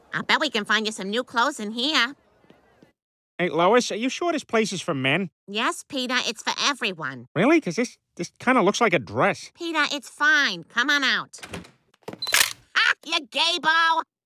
I bet we can find you some new clothes in here. Hey, Lois, are you sure this place is for men? Yes, Peter, it's for everyone. Really? Because this kind of looks like a dress. Peter, it's fine. Come on out. Ha! You gay-bo!